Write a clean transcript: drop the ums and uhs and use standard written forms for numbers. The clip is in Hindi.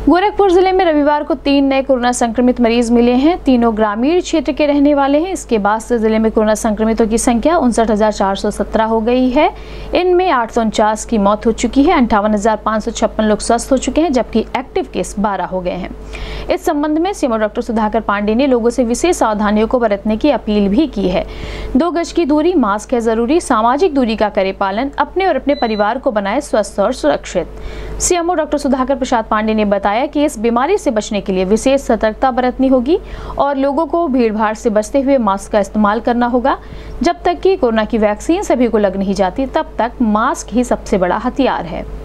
गोरखपुर जिले में रविवार को 3 नए कोरोना संक्रमित मरीज मिले हैं। तीनों ग्रामीण क्षेत्र के रहने वाले हैं। इसके बाद से जिले में कोरोना संक्रमितों की संख्या 59,417 हो गई है। इनमें 849 की मौत हो चुकी है। 58,556 लोग स्वस्थ हो चुके हैं, जबकि एक्टिव केस 12 हो गए हैं। इस संबंध में सीएमओ डॉक्टर सुधाकर पांडे ने लोगों से विशेष सावधानियों को बरतने की अपील भी की है। 2 गज की दूरी, मास्क है जरूरी, सामाजिक दूरी का करे पालन, अपने और अपने परिवार को बनाए स्वस्थ और सुरक्षित। सीएमओ डॉक्टर सुधाकर प्रसाद पांडे ने बताया कि इस बीमारी से बचने के लिए विशेष सतर्कता बरतनी होगी और लोगों को भीड़-भाड़ से बचते हुए मास्क का इस्तेमाल करना होगा। जब तक कि कोरोना की वैक्सीन सभी को लग नहीं जाती, तब तक मास्क ही सबसे बड़ा हथियार है।